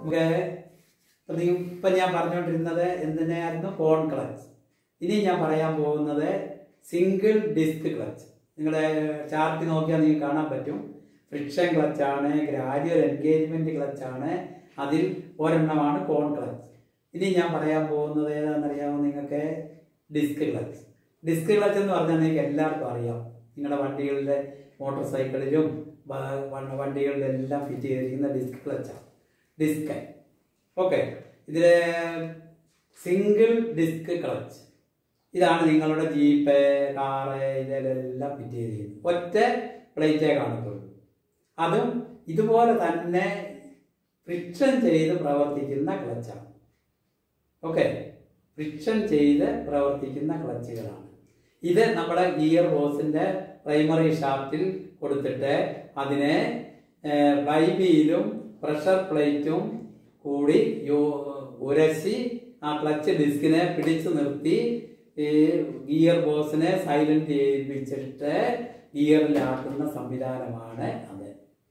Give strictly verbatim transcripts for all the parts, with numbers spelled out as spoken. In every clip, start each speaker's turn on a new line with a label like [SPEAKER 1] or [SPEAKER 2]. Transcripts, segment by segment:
[SPEAKER 1] Okay, ഇപ്പം ഞാൻ പറഞ്ഞുകൊണ്ടിരുന്നത് എന്തിനായിരുന്നു? Cone clutch. ഇനി ഞാൻ പറയാൻ പോകുന്നത് സിംഗിൾ ഡിസ്ക് ക്ലച്ച്. നിങ്ങളുടെ ചാർട്ട് നോക്കിയാൽ നിങ്ങൾക്ക് കാണാൻ പറ്റും. ഫ്രിക്ഷൻ ക്ലച്ചാണ്, ഗ്രാജുവൽ എൻഗേജ്മെന്റ് ക്ലച്ചാണ്, അതിൽ ഒരെണ്ണമാണ് കോൺ ക്ലച്ച്. ഇനി ഞാൻ പറയാൻ പോകുന്നത് ഏതാണെന്നറിയാമോ നിങ്ങൾക്ക്? Disk clutch. ഡിസ്ക് ക്ലച്ച് എന്ന് പറഞ്ഞാൽ നിങ്ങൾക്ക് എല്ലാവർക്കും അറിയാം. നിങ്ങളുടെ വണ്ടികളിലെ മോട്ടോർ സൈക്കിളിലും വണ്ടികളിലെല്ലാം ഫിറ്റ് ചെയ്തിരിക്കുന്ന ഡിസ്ക് ക്ലച്ചാണ്. ഡിസ്ക്. ഓക്കെ, ഇതിലെ സിംഗിൾ ഡിസ്ക് ക്ലച്ച് ഇതാണ് നിങ്ങളുടെ ജീപ്പ്, കാറ് ഇതിലെല്ലാം ഫിറ്റ് ചെയ്തിരിക്കുന്നത്. ഒറ്റ പ്ലേറ്റേ കാണത്തുള്ളൂ. അതും ഇതുപോലെ തന്നെ ഫ്രിക്ഷൻ ചെയ്ത് പ്രവർത്തിക്കുന്ന ക്ലച്ചാണ്. ഓക്കെ, ഫ്രിക്ഷൻ ചെയ്ത് പ്രവർത്തിക്കുന്ന ക്ലച്ചുകളാണ് ഇത്. നമ്മുടെ ഗിയർ ബോക്സിന്റെ പ്രൈമറി ഷാഫ്റ്റിൽ കൊടുത്തിട്ട് അതിനെ വൈബിയിലും പ്രഷർ പ്ലേറ്റും കൂടി ഉരശി ആ ക്ലച്ച് ഡിസ്കിനെ പിടിച്ചു നിർത്തി ഈ ഗിയർ ബോക്സിനെ സൈലന്റ് ചെയ്യിപ്പിച്ചിട്ട് ഗിയറിലാക്കുന്ന സംവിധാനമാണ് അത്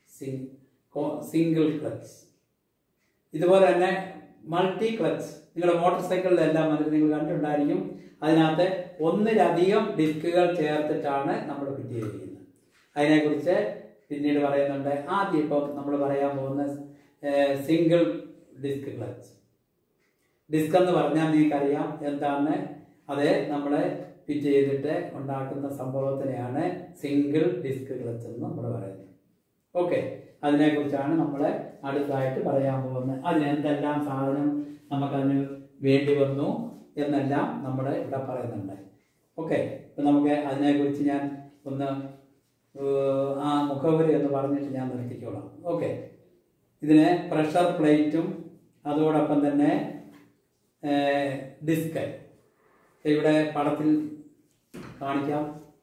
[SPEAKER 1] സിംഗിൾ ക്ലച്ച്. ഇതുപോലെ തന്നെ മൾട്ടി ക്ലച്ച് നിങ്ങളുടെ മോട്ടോർ സൈക്കിളിലെല്ലാം നിങ്ങൾ കണ്ടിട്ടുണ്ടായിരിക്കും. അതിനകത്ത് ഒന്നിലധികം ഡിസ്കുകൾ ചേർത്തിട്ടാണ് നമ്മൾ ഫിറ്റ് ചെയ്തിരിക്കുന്നത്. അതിനെക്കുറിച്ച് പിന്നീട് പറയുന്നുണ്ട്. ആദ്യം ഇപ്പം നമ്മൾ പറയാൻ പോകുന്ന സിംഗിൾ ഡിസ്ക് ക്ലച്ച്. ഡിസ്ക് എന്ന് പറഞ്ഞാൽ നിങ്ങൾക്കറിയാം എന്താണ്? അത് നമ്മൾ ഫിറ്റ് ചെയ്തിട്ട് ഉണ്ടാക്കുന്ന സംഭവത്തിനെയാണ് സിംഗിൾ ഡിസ്ക് ക്ലച്ച് എന്ന് നമ്മൾ പറയുന്നത്. ഓക്കെ, അതിനെക്കുറിച്ചാണ് നമ്മൾ അടുത്തായിട്ട് പറയാൻ പോകുന്നത്. അതിനെന്തെല്ലാം സാധനം നമുക്കതിന് വേണ്ടി വന്നു എന്നെല്ലാം നമ്മൾ ഇവിടെ പറയുന്നുണ്ട്. ഓക്കെ, ഇപ്പം നമുക്ക് അതിനെക്കുറിച്ച് ഞാൻ ഒന്ന് ആ മുഖവരി എന്ന് പറഞ്ഞിട്ട് ഞാൻ നിർത്തിക്കോളാം. ഓക്കെ, ഇതിന് പ്രഷർ പ്ലേറ്റും അതോടൊപ്പം തന്നെ ഡിസ്ക് ഇവിടെ പടത്തിൽ കാണിക്കാം.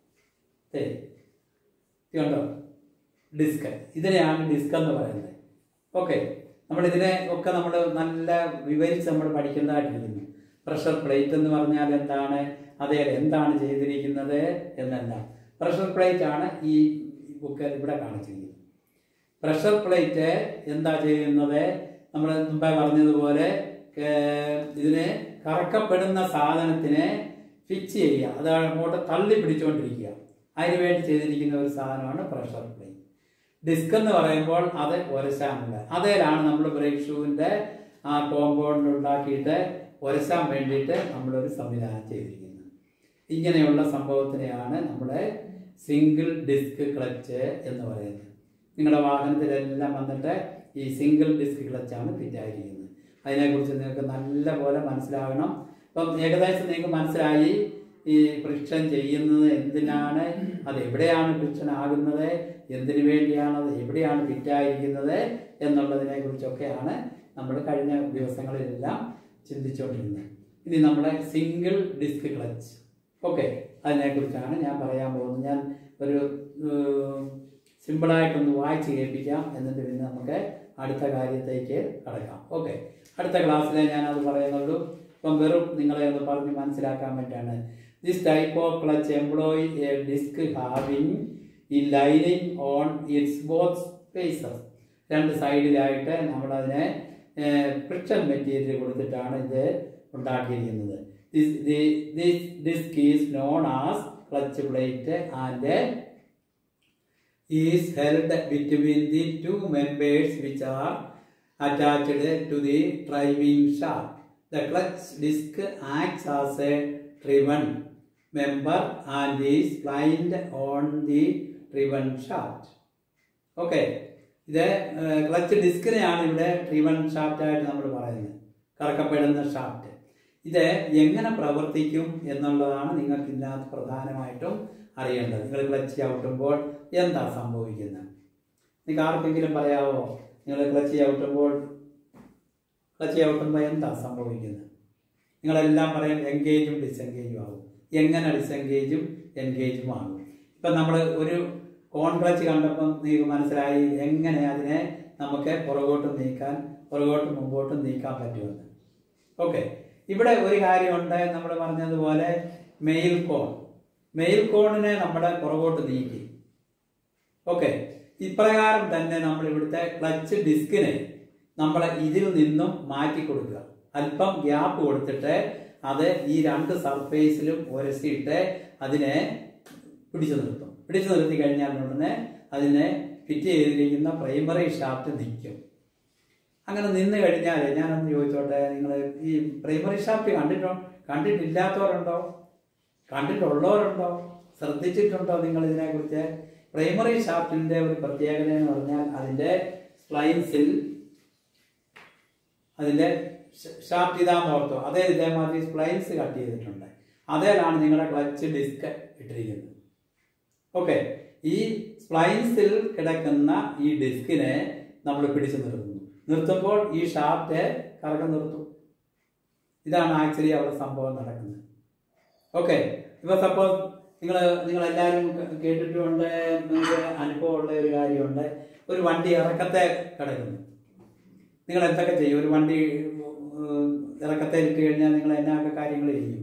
[SPEAKER 1] കണ്ടോ? ഡിസ്ക്. ഇതിനെയാണ് ഡിസ്ക് എന്ന് പറയുന്നത്. ഓക്കെ, നമ്മളിതിനെ ഒക്കെ നമ്മൾ നല്ല വിവരിച്ച് നമ്മൾ പഠിക്കേണ്ടതായിട്ടിരിക്കുന്നു. പ്രഷർ പ്ലേറ്റ് എന്ന് പറഞ്ഞാൽ എന്താണ്, അതേ എന്താണ് ചെയ്തിരിക്കുന്നത് എന്നെല്ലാം. പ്രഷർ പ്ലേറ്റ് ആണ് ഈ ബുക്ക് ഇവിടെ കാണിച്ചിരിക്കുന്നത്. പ്രഷർ പ്ലേറ്റ് എന്താ ചെയ്യുന്നത്? നമ്മൾ മുമ്പേ പറഞ്ഞതുപോലെ ഇതിനെ കറക്കപ്പെടുന്ന സാധനത്തിനെ ഫിക്സ് ചെയ്യുക, അതാണ് അങ്ങോട്ട് തള്ളി പിടിച്ചുകൊണ്ടിരിക്കുക. അതിനുവേണ്ടി ചെയ്തിരിക്കുന്ന ഒരു സാധനമാണ് പ്രഷർ പ്ലേറ്റ്. ഡിസ്ക് എന്ന് പറയുമ്പോൾ അത് ഉരശാനുള്ള അതേലാണ് നമ്മൾ ബ്രേക്ക് ഷൂവിൻ്റെ ആ കോമ്പൗണ്ട് ഉണ്ടാക്കിയിട്ട് ഉരശാൻ വേണ്ടിയിട്ട് നമ്മളൊരു സംവിധാനം ചെയ്തിരിക്കുന്നത്. ഇങ്ങനെയുള്ള സംഭവത്തിനെയാണ് നമ്മുടെ സിംഗിൾ ഡിസ്ക് ക്ലച്ച് എന്ന് പറയുന്നത്. നിങ്ങളുടെ വാഹനത്തിലെല്ലാം വന്നിട്ട് ഈ സിംഗിൾ ഡിസ്ക് ക്ലച്ചാണ് ഫിറ്റായിരിക്കുന്നത്. അതിനെക്കുറിച്ച് നിങ്ങൾക്ക് നല്ല പോലെ മനസ്സിലാകണം. അപ്പം ഏകദേശം നിങ്ങൾക്ക് മനസ്സിലായി ഈ ഫ്രിക്ഷൻ ചെയ്യുന്നത് എന്തിനാണ്, അത് എവിടെയാണ് ഫ്രിക്ഷൻ ആകുന്നത്, എന്തിനു വേണ്ടിയാണ്, അത് എവിടെയാണ് ഫിറ്റായിരിക്കുന്നത് എന്നുള്ളതിനെ കുറിച്ചൊക്കെയാണ് നമ്മൾ കഴിഞ്ഞ ദിവസങ്ങളിലെല്ലാം ചിന്തിച്ചുകൊണ്ടിരുന്നത്. ഇനി നമ്മുടെ സിംഗിൾ ഡിസ്ക് ക്ലച്ച്. ഓക്കെ, അതിനെക്കുറിച്ചാണ് ഞാൻ പറയാൻ പോകുന്നത്. ഞാൻ ഒരു സിമ്പിളായിട്ടൊന്ന് വായിച്ച് കേൾപ്പിക്കാം, എന്നിട്ട് പിന്നെ നമുക്ക് അടുത്ത കാര്യത്തേക്ക് കടക്കാം. ഓക്കെ, അടുത്ത ക്ലാസ്സിലെ ഞാനത് പറയുന്നുള്ളൂ. ഇപ്പം വെറും നിങ്ങളെ ഒന്ന് പറഞ്ഞ് മനസ്സിലാക്കാൻ വേണ്ടിയാണ്. This type of clutch employ a disc having ഈ lining on its both faces. രണ്ട് സൈഡിലായിട്ട് നമ്മളതിനെ ഫ്രിക്ഷൻ മെറ്റീരിയൽ കൊടുത്തിട്ടാണ് ഇത് ഉണ്ടാക്കിയിരിക്കുന്നത്. This disc is known as clutch plate and is held between the two members which are attached to the driving shaft. The clutch disc acts as a driven member and is blind on the driven shaft. Okay, ഇത് clutch ഡിസ്കിനെയാണ് ഇവിടെ driven shaft ആയിട്ട് നമ്മൾ പറയുന്നത്, കറക്കപ്പെടുന്ന shaft. ഇത് എങ്ങനെ പ്രവർത്തിക്കും എന്നുള്ളതാണ് നിങ്ങൾക്ക് ഇതിനകത്ത് പ്രധാനമായിട്ടും അറിയേണ്ടത്. നിങ്ങൾ ക്ലച്ച് ചവിട്ടുമ്പോൾ എന്താ സംഭവിക്കുന്നത്? നിങ്ങൾക്ക് ആർക്കെങ്കിലും പറയാവോ? നിങ്ങൾ ക്ലച്ച് ചവിട്ടുമ്പോൾ ക്ലച്ച് ചവിട്ടുമ്പോൾ എന്താ സംഭവിക്കുന്നത്? നിങ്ങളെല്ലാം പറയും എൻഗേജും ഡിസെൻഗേജും ആകും. എങ്ങനെ ഡിസെൻഗേജും എൻഗേജും ആകും? ഇപ്പം നമ്മൾ ഒരു കോൺ ക്ലച്ച് കണ്ടപ്പം നിങ്ങൾക്ക് മനസ്സിലായി എങ്ങനെ അതിനെ നമുക്ക് പുറകോട്ടും നീക്കാൻ പുറകോട്ടും മുമ്പോട്ടും നീക്കാൻ പറ്റുമെന്ന്. ഓക്കെ, ഇവിടെ ഒരു കാര്യമുണ്ട്. നമ്മൾ പറഞ്ഞതുപോലെ മെയിൽ കോൺ മെയിൽ കോണിനെ നമ്മുടെ പുറകോട്ട് നീക്കി. ഓക്കെ, ഇപ്രകാരം തന്നെ നമ്മൾ ഇവിടുത്തെ ക്ലച്ച് ഡിസ്കിനെ നമ്മൾ ഇതിൽ നിന്നും മാറ്റി കൊടുക്കുക. അല്പം ഗ്യാപ്പ് കൊടുത്തിട്ട് അത് ഈ രണ്ട് സർഫേസിലും ഉരസിയിട്ട് അതിനെ പിടിച്ചു നിർത്തും. പിടിച്ചു നിർത്തി കഴിഞ്ഞാൽ ഉടനെ അതിനെ ഫിറ്റ് ചെയ്തിരിക്കുന്ന പ്രൈമറി ഷാഫ്റ്റ് നിൽക്കും. അങ്ങനെ നിന്ന് കഴിഞ്ഞാൽ ഞാനൊന്ന് ചോദിച്ചോട്ടെ, നിങ്ങൾ ഈ പ്രൈമറി ഷാഫ്റ്റ് കണ്ടിട്ടോ കണ്ടിട്ടില്ലാത്തവരുണ്ടോ? കണ്ടിട്ടുള്ളവരുണ്ടോ? ശ്രദ്ധിച്ചിട്ടുണ്ടോ നിങ്ങൾ ഇതിനെക്കുറിച്ച്? പ്രൈമറി ഷാഫ്റ്റിന്റെ ഒരു പ്രത്യേകത എന്ന് പറഞ്ഞാൽ അതിന്റെ സ്പ്ലൈൻസിൽ അതിന്റെ ഷാഫ്റ്റ് ഇതാന്ന് ഓർത്തോ, അതേ ഇതേമാതിരി സ്പ്ലൈൻസ് കട്ട് ചെയ്തിട്ടുണ്ട്. അതേലാണ് നിങ്ങളുടെ ക്ലച്ച് ഡിസ്ക് ഇട്ടിരിക്കുന്നത്. ഓക്കെ, ഈ സ്പ്ലൈൻസിൽ കിടക്കുന്ന ഈ ഡിസ്കിനെ നമ്മൾ പിടിച്ചു നിർത്തുന്നു. നിർത്തുമ്പോൾ ഈ ഷാഫ്റ്റ് കറക്കം നിർത്തും. ഇതാണ് ആക്ച്വലി അവിടെ സംഭവം നടക്കുന്നത്. ഓക്കെ, ഇപ്പൊ സപ്പോസ് നിങ്ങൾ നിങ്ങളെല്ലാവരും കേട്ടിട്ടുണ്ട്, നിങ്ങൾക്ക് അനുഭവമുള്ള ഒരു കാര്യമുണ്ട്. ഒരു വണ്ടി ഇറക്കത്തെ കിടക്കുന്നു. നിങ്ങൾ എന്തൊക്കെ ചെയ്യും? ഒരു വണ്ടി ഇറക്കത്തെ ഇട്ട് കഴിഞ്ഞാൽ നിങ്ങൾ എന്നൊക്കെ കാര്യങ്ങൾ ചെയ്യും?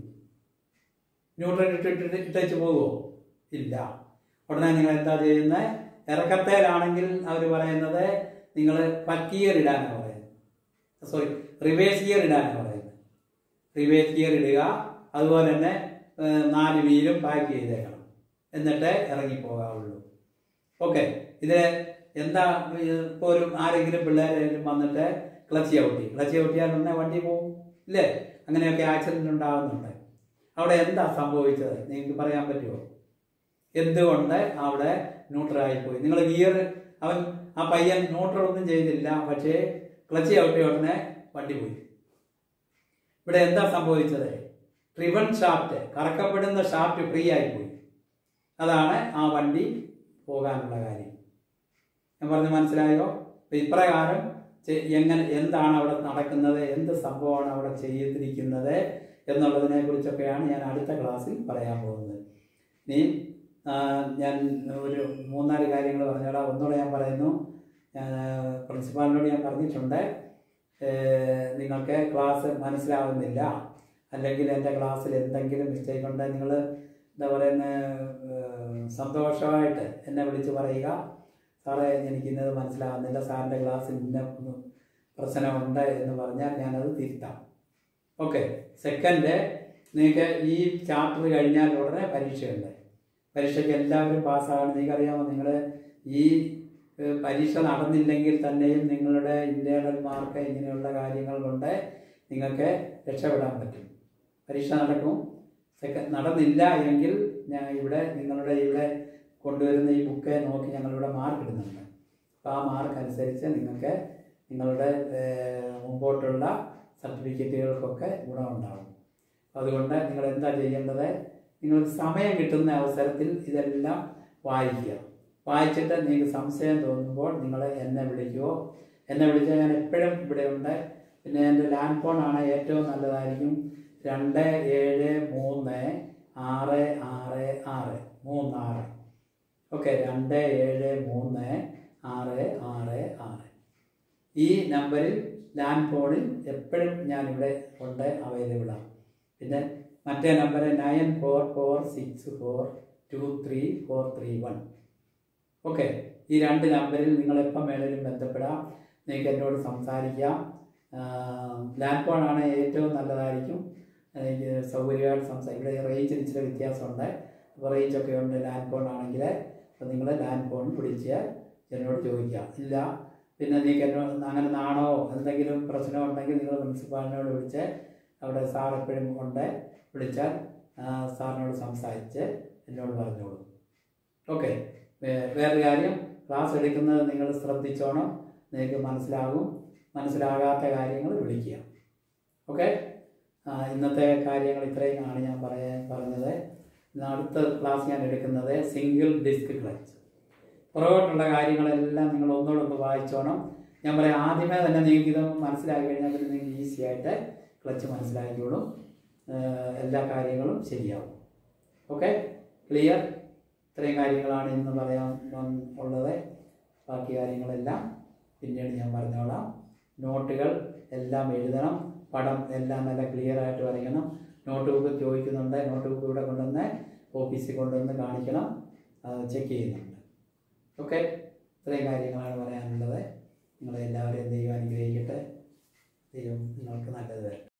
[SPEAKER 1] ന്യൂട്രൽ ഇട്ടിട്ട് ഇട്ടേച്ച് പോകുമോ? ഇല്ല. ഉടനെ നിങ്ങൾ എന്താ ചെയ്യുന്നത്? ഇറക്കത്തേലാണെങ്കിൽ അവർ പറയുന്നത് നിങ്ങൾ ഫസ്റ്റ് ഗിയർ ഇടാനാണ് പറയുന്നത്. സോറി, റിവേഴ്സ് ഗിയർ ഇടാനാണ് പറയുന്നത്. റിവേഴ്സ് ഗിയർ ഇടുക. അതുപോലെ തന്നെ നാല് വീലും പാക്ക് ചെയ്തേക്കണം. എന്നിട്ട് ഇറങ്ങിപ്പോകാവുള്ളൂ. ഓക്കെ, ഇതിന് എന്താ ഇപ്പോൾ ഒരു ആരെങ്കിലും പിള്ളേരെങ്കിലും വന്നിട്ട് ക്ലച്ച് ചവിട്ടി ക്ലച്ച് ചവിട്ടിയാൽ ഉടനെ വണ്ടി പോകും ഇല്ലേ? അങ്ങനെയൊക്കെ ആക്സിഡന്റ് ഉണ്ടാകുന്നുണ്ട്. അവിടെ എന്താ സംഭവിച്ചത് നിങ്ങൾക്ക് പറയാൻ പറ്റുമോ? എന്തുകൊണ്ട് അവിടെ ന്യൂട്രലായിപ്പോയി? നിങ്ങൾ ഗിയർ അവൻ ആ പയ്യൻ ന്യൂട്രൽ ഒന്നും ചെയ്തില്ല, പക്ഷേ ക്ലച്ച് ചവിട്ടിയ ഉടനെ വണ്ടി പോയി. ഇവിടെ എന്താ സംഭവിച്ചത്? ട്രിവൺ ഷാഫ്റ്റ്, കറക്കപ്പെടുന്ന ഷാഫ്റ്റ് ഫ്രീ ആയിപ്പോയി. അതാണ് ആ വണ്ടി പോകാനുള്ള കാര്യം. ഞാൻ പറഞ്ഞ് മനസ്സിലായോ? ഇപ്രകാരം എങ്ങനെ എന്താണ് അവിടെ നടക്കുന്നത്, എന്ത് സംഭവമാണ് അവിടെ ചെയ്തിരിക്കുന്നത് എന്നുള്ളതിനെ കുറിച്ചൊക്കെയാണ് ഞാൻ അടുത്ത ക്ലാസ്സിൽ പറയാൻ പോകുന്നത്. ഇനി ഞാൻ ഒരു മൂന്നാല് കാര്യങ്ങൾ പറഞ്ഞോളാം. ഒന്നുകൂടെ ഞാൻ പറയുന്നു, പ്രിൻസിപ്പാളിനോട് ഞാൻ പറഞ്ഞിട്ടുണ്ട്, നിങ്ങൾക്ക് ക്ലാസ് മനസ്സിലാവുന്നില്ല അല്ലെങ്കിൽ എൻ്റെ ക്ലാസ്സിൽ എന്തെങ്കിലും മിസ്റ്റേക്ക് ഉണ്ടെങ്കിൽ നിങ്ങൾ എന്താ പറയുന്ന സന്തോഷമായിട്ട് എന്നെ വിളിച്ച് പറയുക, സാറേ എനിക്കിന്നത് മനസ്സിലാവുന്നില്ല, സാറിൻ്റെ ക്ലാസ്സിൽ ഇന്ന പ്രശ്നമുണ്ട് എന്ന് പറഞ്ഞാൽ ഞാനത് തിരുത്താം. ഓക്കെ. സെക്കൻഡ്, നിങ്ങൾക്ക് ഈ ചാപ്റ്റർ കഴിഞ്ഞാൽ ഉടനെ പരീക്ഷയുണ്ട്. പരീക്ഷയ്ക്ക് എല്ലാവരും പാസ്സാകണം. നിങ്ങൾക്കറിയാമോ, നിങ്ങൾ ഈ പരീക്ഷ നടന്നില്ലെങ്കിൽ തന്നെയും നിങ്ങളുടെ ഇൻറ്റേർണൽ മാർക്ക് ഇങ്ങനെയുള്ള കാര്യങ്ങൾ കൊണ്ട് നിങ്ങൾക്ക് രക്ഷപ്പെടാൻ പറ്റും. പരീക്ഷ നടക്കും. സെക്കൻഡ് നടന്നില്ല എങ്കിൽ ഞാൻ ഇവിടെ നിങ്ങളുടെ ഇവിടെ കൊണ്ടുവരുന്ന ഈ ബുക്ക് നോക്കി ഞങ്ങളിവിടെ മാർക്ക് ഇടുന്നുണ്ട്. അപ്പോൾ ആ മാർക്ക് അനുസരിച്ച് നിങ്ങൾക്ക് നിങ്ങളുടെ മുമ്പോട്ടുള്ള സർട്ടിഫിക്കറ്റുകൾക്കൊക്കെ ഗുണമുണ്ടാകും. അതുകൊണ്ട് നിങ്ങൾ എന്താ ചെയ്യേണ്ടത്? നിങ്ങൾക്ക് സമയം കിട്ടുന്ന അവസരത്തിൽ ഇതെല്ലാം വായിക്കുക. വായിച്ചിട്ട് നിങ്ങൾക്ക് സംശയം തോന്നുമ്പോൾ നിങ്ങൾ എന്നെ വിളിക്കുമോ? എന്നെ വിളിച്ചാൽ ഞാൻ എപ്പോഴും ഇവിടെ ഉണ്ട്. പിന്നെ എൻ്റെ ലാൻഡ് ഫോണാണ് ഏറ്റവും നല്ലതായിരിക്കും. രണ്ട് ഏഴ് മൂന്ന് ആറ് ആറ് ആറ് മൂന്നാറ്. ഓക്കെ, രണ്ട് ഏഴ് മൂന്ന് ആറ് ആറ് ആറ്. ഈ നമ്പറിൽ ലാൻഡ് ഫോണിൽ എപ്പോഴും ഞാനിവിടെ ഉണ്ട്, അവൈലബിളാണ്. പിന്നെ മറ്റേ number nine four four six four two three four three one. Okay, ഈ രണ്ട് നമ്പറിൽ നിങ്ങളെപ്പം വേണേലും ബന്ധപ്പെടാം, നിങ്ങൾക്ക് എന്നോട് സംസാരിക്കാം. ലാൻഡ് ഫോണാണ് ഏറ്റവും നല്ലതായിരിക്കും. എനിക്ക് സൗകര്യമായിട്ട് സംസാരിക്കും. ഇവിടെ റേഞ്ചിന് ഇച്ചിരി വ്യത്യാസമുണ്ട്. അപ്പോൾ റേഞ്ചൊക്കെ ഉണ്ട് ലാൻഡ് ഫോൺ ആണെങ്കിൽ. അപ്പോൾ നിങ്ങൾ ലാൻഡ് ഫോൺ വിളിച്ച് എന്നോട് ചോദിക്കാം. ഇല്ല പിന്നെ നിങ്ങൾക്ക് എന്നോട് അങ്ങനെ നാണോ എന്തെങ്കിലും പ്രശ്നമുണ്ടെങ്കിൽ നിങ്ങൾ പ്രിൻസിപ്പാളിനോട് വിളിച്ച് അവിടെ സാർ എപ്പോഴും ഉണ്ട്, വിളിച്ചാൽ സാറിനോട് സംസാരിച്ച് എന്നോട് പറഞ്ഞോളൂ. ഓക്കെ. വേറൊരു കാര്യം, ക്ലാസ് എടുക്കുന്നത് നിങ്ങൾ ശ്രദ്ധിച്ചോണം. നിങ്ങൾക്ക് മനസ്സിലാകും. മനസ്സിലാകാത്ത കാര്യങ്ങൾ വിളിക്കുക. ഓക്കെ. ഇന്നത്തെ കാര്യങ്ങൾ ഇത്രയുമാണ് ഞാൻ പറയാൻ പറഞ്ഞത്. അടുത്ത ക്ലാസ് ഞാൻ എടുക്കുന്നത് സിംഗിൾ ഡിസ്ക് ക്ലച്ച്. പുറകോട്ടുള്ള കാര്യങ്ങളെല്ലാം നിങ്ങൾ ഒന്നുകൂടെ ഒന്ന് വായിച്ചോണം. ഞാൻ പറയാം, ആദ്യമേ തന്നെ നിങ്ങൾക്ക് ഇത് മനസ്സിലാക്കി കഴിഞ്ഞാൽ പിന്നെ നിങ്ങൾക്ക് ഈസി ആയിട്ട് ക്ലച്ച് മനസ്സിലാക്കിയോളും. എല്ലാ കാര്യങ്ങളും ശരിയാവും. Okay, clear? ഇത്രയും കാര്യങ്ങളാണ് ഇന്ന് പറയാൻ ഉള്ളത്. ബാക്കി കാര്യങ്ങളെല്ലാം പിന്നീട് ഞാൻ പറഞ്ഞോളാം. നോട്ടുകൾ എല്ലാം എഴുതണം. പടം എല്ലാം നല്ല ക്ലിയർ ആയിട്ട് വരയ്ക്കണം. നോട്ട് ബുക്ക് ചോദിക്കുന്നുണ്ട്. നോട്ട് ബുക്ക് ഇവിടെ കൊണ്ടുവന്ന് ഓഫീസിൽ കൊണ്ടുവന്ന് കാണിക്കണം. ചെക്ക് ചെയ്യുന്നുണ്ട്. ഓക്കെ, ഇത്രയും കാര്യങ്ങളാണ് പറയാനുള്ളത്. നിങ്ങളെല്ലാവരും ദൈവം അനുഗ്രഹിക്കട്ടെ. ദൈവം നിങ്ങൾക്ക് നല്ലത് വരട്ടെ.